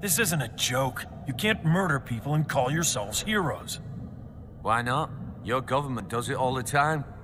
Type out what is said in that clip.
This isn't a joke. You can't murder people and call yourselves heroes. Why not? Your government does it all the time.